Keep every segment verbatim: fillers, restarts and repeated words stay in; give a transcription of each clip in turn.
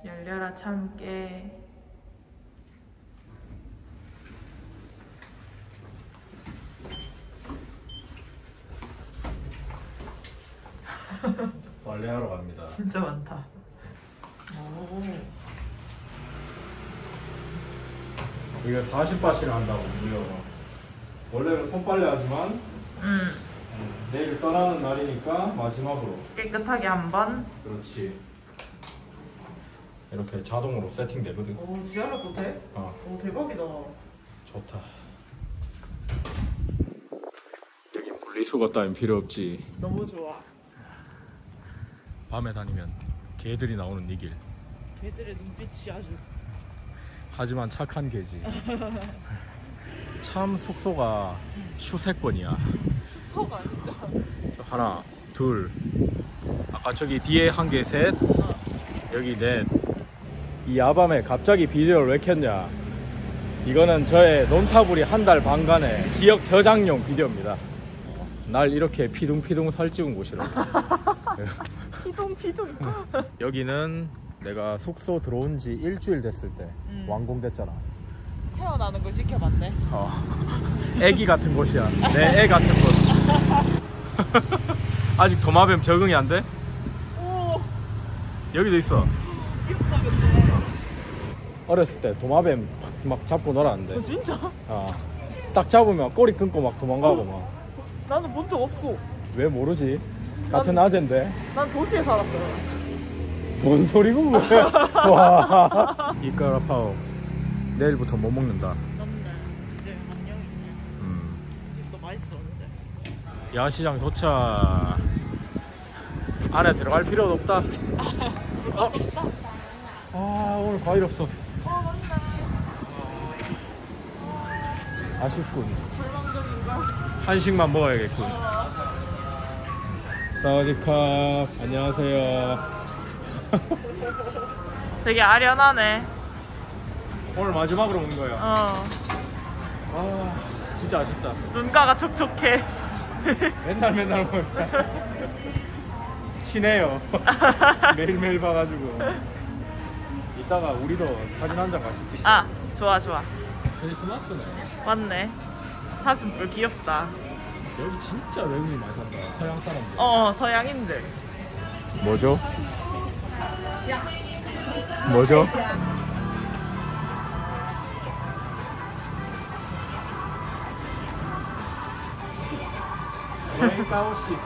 열려라 참깨. 빨래하러 갑니다. 진짜 많다. 오. 이거 사십 바시를 한다고 무료가. 원래는 손빨래 하지만 음. 내일 떠나는 날이니까 마지막으로 깨끗하게 한 번. 그렇지. 이렇게 자동으로 세팅되거든. 오, 지하로 써도 돼? 어. 오, 대박이다. 좋다. 여기 분리수거 따윈 필요 없지. 너무 좋아. 밤에 다니면 개들이 나오는 이 길. 개들의 눈빛이 아주. 하지만 착한 개지. 참 숙소가 휴세권이야. 슈퍼가 진짜. 하나, 둘. 아까 저기 뒤에 한 개 셋. 어. 여기 넷. 이 야밤에 갑자기 비디오를 왜 켰냐? 이거는 저의 논타불이 한 달 반간의 기억 저장용 비디오입니다. 날 이렇게 피둥피둥 살찌운 곳이라. 피동피동. 여기는 내가 숙소 들어온 지 일주일 됐을 때 음. 완공됐잖아. 태어나는 걸 지켜봤네. 어. 애기 같은 곳이야. 내 애 같은 곳. 아직 도마뱀 적응이 안 돼? 오. 여기도 있어. 귀엽다 근데. 어렸을 때 도마뱀 막 잡고 놀았는데. 어, 진짜? 어. 딱 잡으면 꼬리 끊고 막 도망가고 막. 나는 본 적 없어. 왜 모르지? 같은 난- 아재인데. 난 도시에 살았잖아. 뭔 소리고 왜? 와. 이까라파오 내일부터 못 먹는다. 맞네. 이제 안녕이네. 음. 집도 맛있었는데. 야시장 도착. 안에 들어갈 필요도 없다. 어? 아 오늘 과일 없어. 어, 맞네. 아쉽군. 절망적인가? 한식만 먹어야겠군. 사와디캅. 안녕하세요. 되게 아련하네. 오늘 마지막으로 온 거예요. 어. 아 진짜 아쉽다. 눈가가 촉촉해. 맨날 맨날 보니까 친해요. 매일매일 봐가지고. 이따가 우리도 사진 한 장 같이 찍자. 아, 좋아 좋아. 크리스마스네. 맞네. 사슴뿔 귀엽다. 여기 진짜 외국인 많이 산다. 서양 사람들. 어, 서양인들. 뭐죠? 뭐죠? 로이카오시.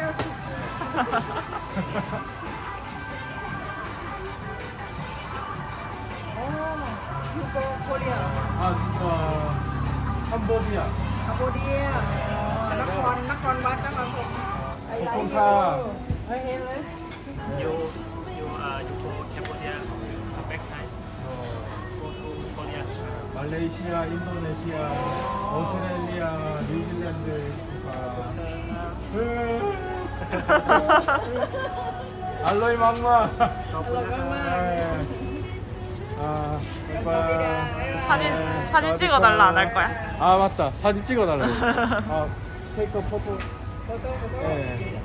아 진짜 캄보디아. Cambodia, Nakhon, Nakhon Wat, Nakhon Thom. Ai lấy Nakhon vô. Tha. Ai heo lấy. You you uh you go Cambodia, come back Thai, go to Korea. 말레이시아, 인도네시아, 오스트레일리아, 뉴질랜드. 알로이 막마. 아, 사진 사진 찍어달라 안 할 거야? 아 맞다, 사진 찍어달라. 아, 테이크 포토. 네.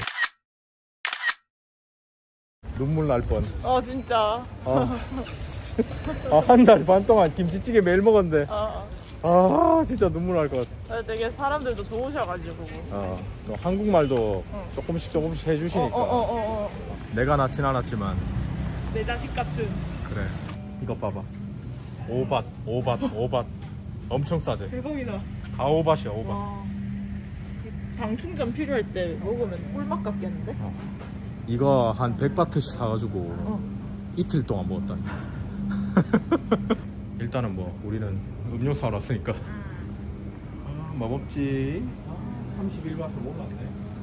눈물 날 뻔. 어, 진짜. 아, 아, 한 달 반 동안 김치찌개 매일 먹었는데. 어. 아, 진짜 눈물 날 것 같아. 되게 사람들도 좋으셔가지고. 어, 너 한국말도 어. 조금씩 조금씩 어, 해주시니까. 어, 어, 어, 어. 내가 낳진 않았지만. 내 자식 같은. 그래. 이것 봐봐. 오밭, 오밭, 오밭. 엄청 싸지? 대박이다. 다 오밭이야, 오밭. 와. 당 충전 필요할 때 먹으면 꿀맛 같겠는데? 어. 이거 한 백 바트씩 사가지고 어. 이틀 동안 먹었다. 일단은 뭐 우리는 음료수 사러 왔으니까. 아, 뭐 먹지? 아, 삼십일 바트 몰랐네.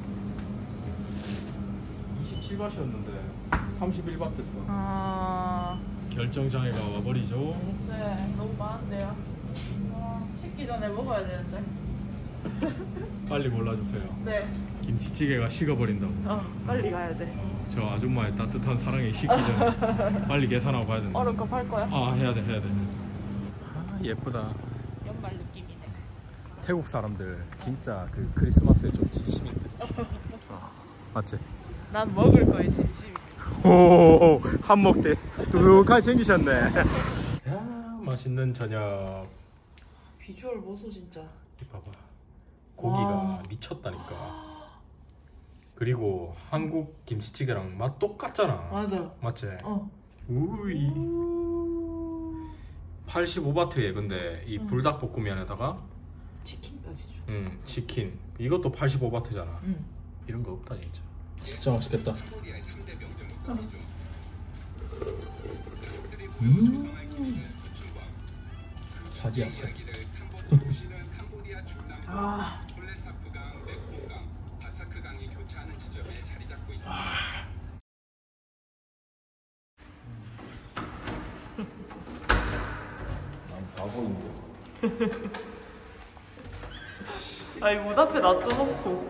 이십칠 바트였는데 삼십일 바트 써. 아. 결정장애가 와버리죠. 네, 너무 많은데요. 아, 식기 전에 먹어야 되는데. 빨리 골라주세요. 네. 김치찌개가 식어버린다고. 어, 빨리 가야 돼. 저 아줌마의 따뜻한 사랑이 식기 전에 빨리 계산하고 가야 된다. 얼음컵 할 거야? 아 해야 돼 해야 돼. 아 예쁘다. 연말 느낌이네. 태국 사람들 진짜 그 크리스마스에 좀 진심인데. 어, 맞지? 난 먹을 거에 진심이야. 오, 한몫대 두둑하게 챙기셨네. 야, 맛있는 저녁. 비주얼 보소 진짜. 봐봐, 고기가 와. 미쳤다니까. 그리고 한국 김치찌개랑 맛 똑같잖아. 맞아. 맞지? 어. 우이. 팔십오 바트에 근데 이 응. 불닭볶음면에다가 치킨까지 줘. 음, 치킨 이것도 팔십오 바트잖아. 응. 이런 거 없다 진짜. 진짜 맛있겠다. 음. 사지야. 아. 난 바보인데. 아니 문 앞에 놔둬놓고.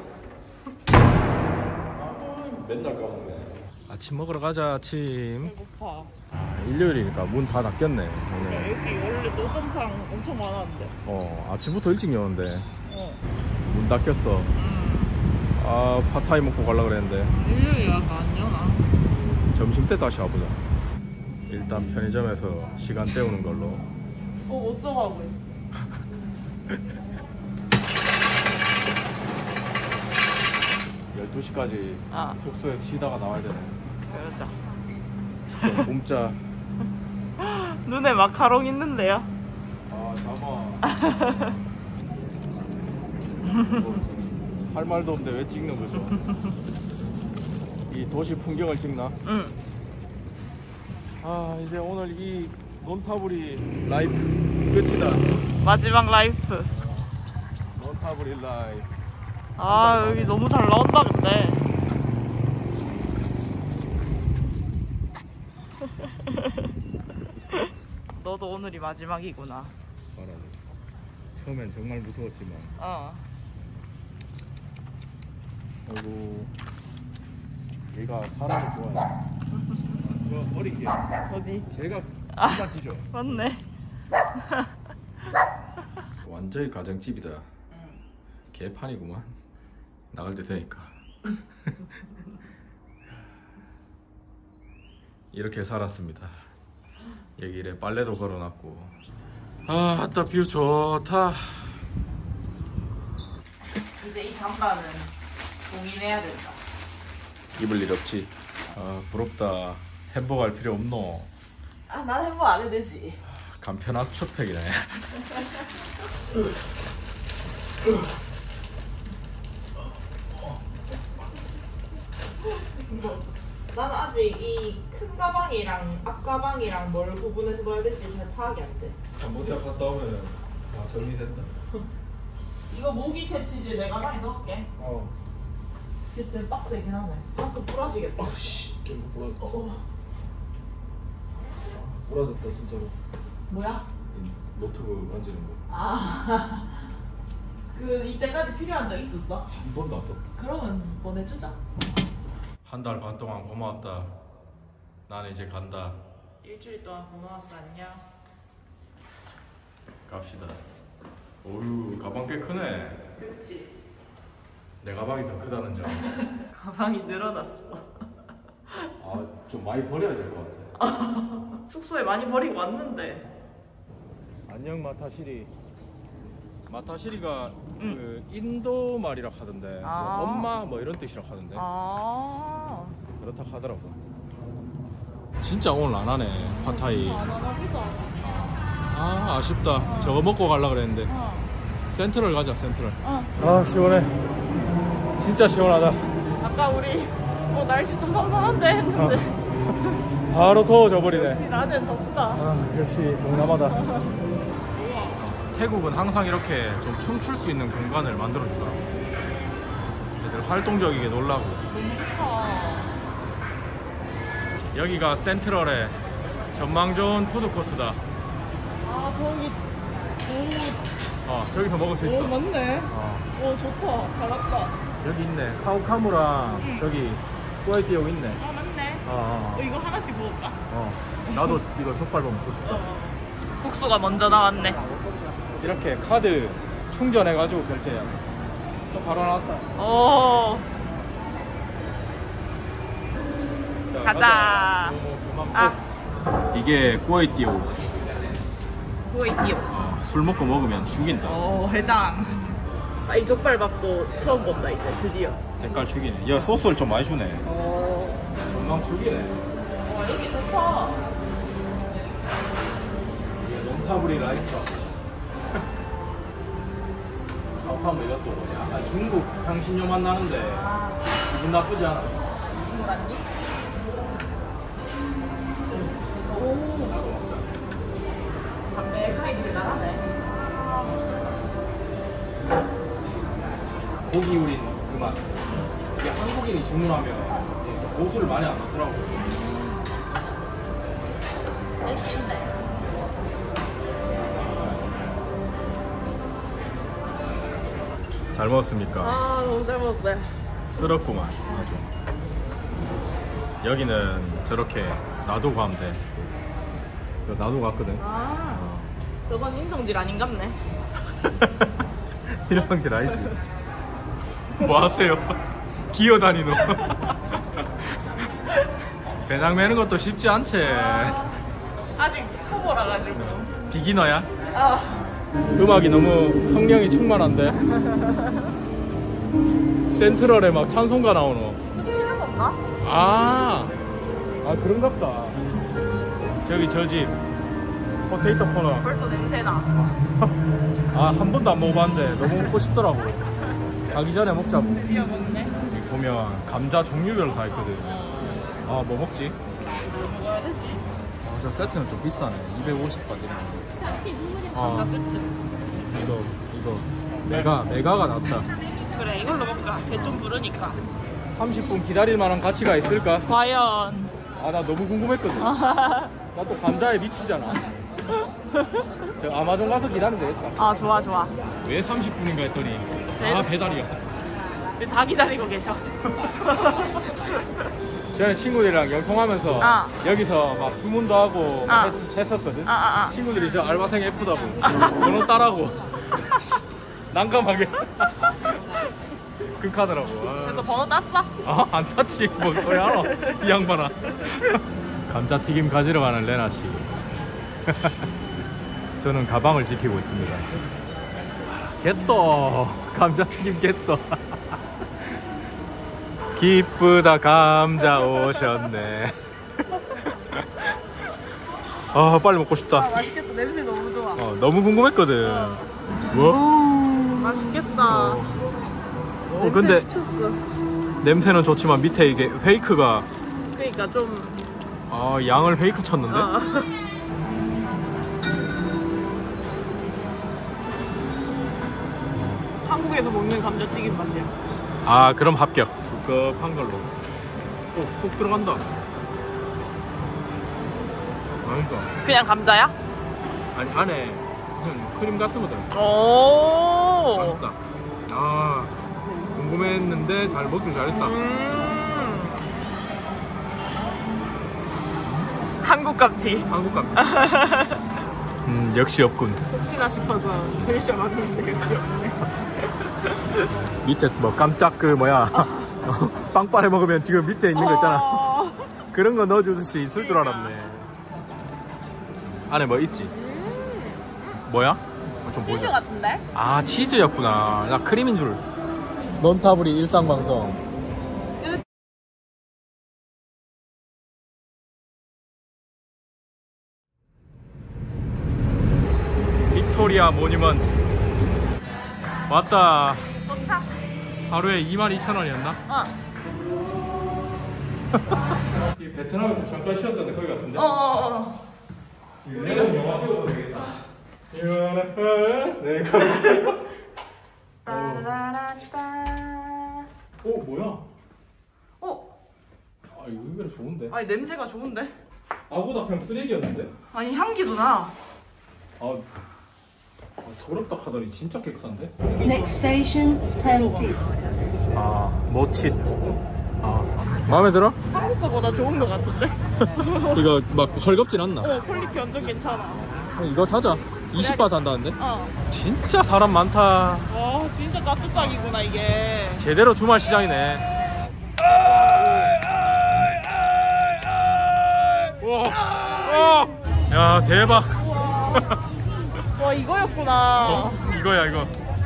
맨날 까먹네. 아침 먹으러 가자. 아침. 배고파. 아, 일요일이니까 문 다 닫겠네 오늘. 여기 원래 노점상 엄청 많았는데. 어, 아침부터 일찍 여는데 어. 문 닫혔어. 아, 팟타이 먹고 가려 그랬는데 일요일이라서 안 여나. 점심 때 다시 와보자. 일단 편의점에서 시간 때우는 걸로. 어 어쩌고 하고 있어. 열두 시까지 아. 숙소에 쉬다가 나와야 되네. 그러자. 좀 굶자. 눈에 마카롱 있는데요. 아, 잠아. 뭐, 할 말도 없는데 왜 찍는 거죠? 이 도시 풍경을 찍나? 응. 아, 이제 오늘 이 논타브리 라이프 끝이다. 마지막 라이프. 논타브리 라이프. 아 여기 너무 잘 나온다 근데. 너도 오늘이 마지막이구나. 말하자. 처음엔 정말 무서웠지만. 어. 아이고, 얘가 사람을 좋아해. 저 어린 게 어디? 제가 아. 맞지죠? 맞네. 완전히 가정집이다. 응. 개판이구만. 나갈 때 되니까. 이렇게 살았습니다. 여기에 빨래도 걸어놨고. 아, 아따 뷰 좋다. 이제 이 잠바는 봉인해야 된다. 입을 일 없지. 아, 부럽다. 햄버거 할 필요 없노. 아, 난 햄버거 안 해도 되지. 간편 압축팩이네. 난 아직 이 큰 가방이랑 앞 가방이랑 뭘 구분해서 넣어야 될지 잘 파악이 안 돼. 캄보디아 갔다 오면 다 정리된다. 이거 모기 퇴치제 내 가방에 넣을게. 어. 이게 좀 빡세긴 하네. 자꾸 부러지겠다. 씨, 깨고 부러졌다. 어. 부러졌다 진짜로. 뭐야? 노트북 만지는 거. 아. 그 이때까지 필요한 적 있었어? 한 번도 안 썼다. 그러면 보내주자. 한 달 반 동안 고마웠다. 나는 이제 간다. 일주일 동안 고마웠어. 안녕. 갑시다. 오유, 가방 꽤 크네. 그렇지. 내 가방이 더 크다는 점. 가방이 늘어났어. 아, 좀 많이 버려야 될 것 같아. 숙소에 많이 버리고 왔는데. 안녕 마타시리. 마타시리가 응. 그 인도 말이라 하던데. 아. 뭐 엄마 뭐 이런 뜻이라 하던데. 아. 그렇다 하더라고. 진짜 오늘 안 하네 팟타이. 안 하나 보다. 아, 아쉽다. 저거 먹고 가려고 그랬는데. 어. 센트럴 가자, 센트럴. 어. 아, 시원해. 진짜 시원하다. 아까 우리 뭐 날씨 좀 선선한데 했는데. 바로 더워져 버리네. 역시 낮엔 덥다. 아, 역시 동남아다. 태국은 항상 이렇게 좀 춤출 수 있는 공간을 만들어주더라고. 애들 활동적이게 놀라고. 너무 좋다. 여기가 센트럴의 전망 좋은 푸드코트다. 아 저기 오, 어, 저기서 먹을 수 오 있어. 맞네. 어, 오 좋다. 잘 왔다. 여기 있네. 카우카무랑 응. 저기 꾸에티오 있네. 아 맞네. 어, 어, 어, 이거 하나씩 먹을까? 어. 나도 이거 족발밥 먹고 싶어. 어. 국수가 먼저 나왔네. 이렇게 카드 충전해가지고 결제해야 돼. 또 바로 나왔다. 오. 자, 가자. 뭐, 그만 아. 먹- 이게 꾸어이띠오. 구이띠오. 술 먹고 먹으면 죽인다. 오, 해장. 아, 이 족발밥도 처음 본다, 이제 드디어. 색깔 죽이네. 야, 소스를 좀 많이 주네. 오. 정말 죽이네. 와, 여기 좋다. 이게 롱타브리 라이스가. 밥하면 이것도 약간 중국 향신료 맛 나는데 기분 나쁘지 않아. 맞니? 나도 먹자. 담백하게 달달하네. 고기 우린 그 맛. 이게 한국인이 주문하면 고수를 많이 안 넣더라고. 섹시네. 잘 먹었습니까? 아, 너무 잘 먹었어요. 쓰럽구만 아주. 여기는 저렇게 놔두고 가면 돼. 저 놔두고 갔거든. 아, 어. 저건 인성질 아닌갑네. 일상실 아니지. 뭐 하세요? 기어다니노. 배낭 매는 것도 쉽지 않지. 아, 아직 초보라 가지고. 비기너야? 아. 음악이 너무 성량이 충만한데. 센트럴에 막 찬송가 나오노. 좀 실례던가? 아, 아 그런갑다. 저기 저 집 포테이토 코너. 벌써 냄새나. 아, 한 번도 안 먹어봤는데 너무 먹고 싶더라고. 가기 전에 먹자고. 드디어 먹네. 여기 보면 감자 종류별로 다 있거든. 아, 뭐 먹지? 뭘 먹어야 되지? 아, 저 세트는 좀 비싸네. 이백오십 바트. 감자 아, 세트. 이거 이거 메가 메가가 낫다. 그래, 이걸로 먹자. 배 좀 부르니까. 삼십 분 기다릴 만한 가치가 있을까? 과연. 아, 나 너무 궁금했거든. 나 또 감자에 미치잖아. 저 아마존 가서 기다리면 되겠다. 아, 좋아, 좋아. 왜 삼십 분인가 했더니 아, 배달이야. 다 기다리고 계셔. 전에 친구들이랑 영통하면서 아. 여기서 막 주문도 하고 아. 했, 했었거든. 아, 아, 아. 친구들이 저 알바생 예쁘다고 번호 따라고 난감하게 극하더라고. 그래서 번호 땄어? 아, 안 탔지. 뭔 소리 하노 이 양반아. 감자튀김 가지러 가는 레나 씨. 저는 가방을 지키고 있습니다. 겟도 감자튀김 겟도. 기쁘다 감자 오셨네. 아, 빨리 먹고 싶다. 아, 맛있겠다. 냄새 너무 좋아. 어, 너무 궁금했거든. 와. 맛있겠다. 어, 어, 근데 미쳤어. 냄새는 좋지만 밑에 이게 페이크가 그러니까 좀. 아, 양을 페이크 쳤는데? 어. 한국에서 먹는 감자튀김 맛이야. 아, 그럼 합격. 두껍한 걸로. 오, 쏙 들어간다. 아니다. 그냥 감자야? 아니, 안에 무슨 크림 같은 거 들어. 오. 맛있다. 아, 궁금했는데 잘 먹길 잘했다. 음. 한국 감튀. 한국 감. 음, 역시 없군. 혹시나 싶어서 벨시어 맞는데 역시 없네. 밑에 뭐 깜짝 그 뭐야 빵빠레 먹으면 지금 밑에 있는 거 있잖아. 어. 그런 거 넣어주듯이 있을 줄 알았네. 안에 뭐 있지? 뭐야? 어, 좀 치즈 보자. 같은데? 아, 치즈였구나. 나 크림인 줄. 넌타브리 일상방송. 빅토리아 모뉴먼트 왔다. 도착. 하루에 이만 이천 원이었나? 어. 이 베트남에서 잠깐 쉬었던데 거기 같은데? 어어어. 내가 영화 찍어도 되겠다. 내가 따라라따. 오, 뭐야? 어? 아, 이거 의외로 좋은데? 아니 냄새가 좋은데? 아보다 그냥 쓰레기였는데? 아니 향기도 나. 아, 아 더럽다 하더니 진짜 깨끗한데? Next station, Plenty. 아, 모칫. 아, 마음에 들어? 한국 거보다 좋은 거 같은데? 이거 막 헐겁진 않나? 어 퀄리티 완전 괜찮아. 이거 사자. 이십 바 산다는데? 어. 진짜 사람 많다. 와 진짜 짜뚜짝이구나 이게. 제대로 주말 시장이네. 야 대박. 와 이거였구나. 어, 이거야 이거.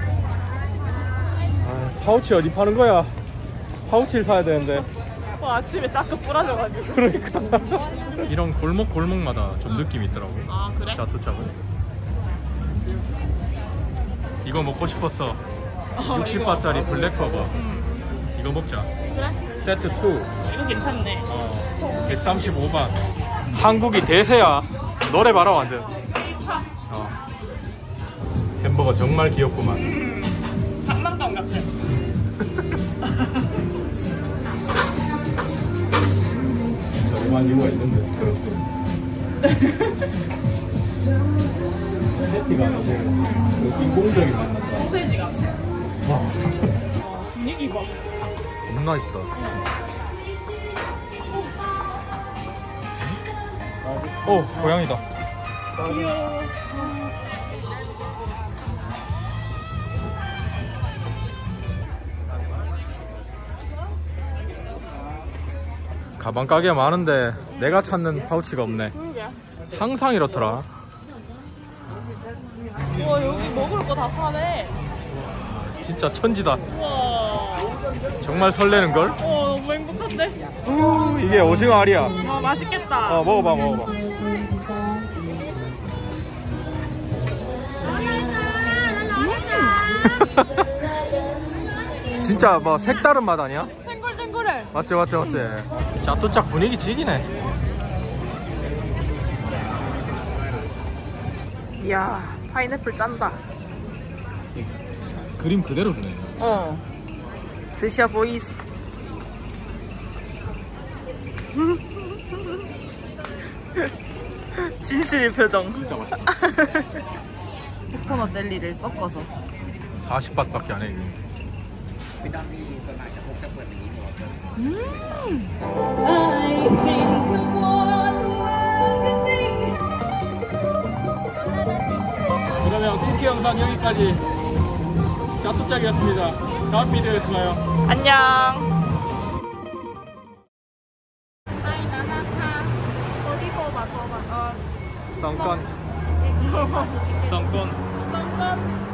아, 파우치 어디 파는 거야? 파우치를 사야 되는데. 와 아침에 짜투 뿌라져가지고. 그러니까 이런 골목 골목마다 좀 느낌이 있더라고. 아 그래? 자투짝은. 이거 먹고 싶었어. 육십 바트짜리 블랙버거. 이거 먹자. 그래? 세트 이. 이거 괜찮네. 어, 백삼십오 바. 한국이 대세야. 노래 봐라 완전. 어. 햄버거 정말 귀엽구만. 장난감 같아. 저렴한 이유가 있는데 그렇군. 세티가 아니고 그 인공적인 맛 난다. 소세지 같아. 와, 어, 분위기 봐. 겁나 이쁘다. 오, 고양이다. 귀여워. 가방 가게 많은데 내가 찾는 파우치가 없네. 그러게. 항상 이렇더라. 우와 여기 먹을 거 다 파네. 진짜 천지다. 우와. 정말 설레는걸? 어 너무 행복한데? 우, 이게 오징어 알이야. 와 맛있겠다. 어, 먹어봐 먹어봐. 진짜 뭐 색다른 맛 아니야? 탱글탱글해. 맞지 맞지 맞지. 자투짝 분위기 지기네. 이야 파인애플 짠다. 그림 그대로 주네. 어. 드셔 보이스. 진실의 표정. 진짜 맛있다. 코코넛 젤리를 섞어서. 사십 바트밖에 안 해. 이게. 그러면 쿠키 영상 여기까지. 자투짝이었습니다. 다음 비디오에서 봐요. 안녕. 쌍권. 쌍권. 썸건.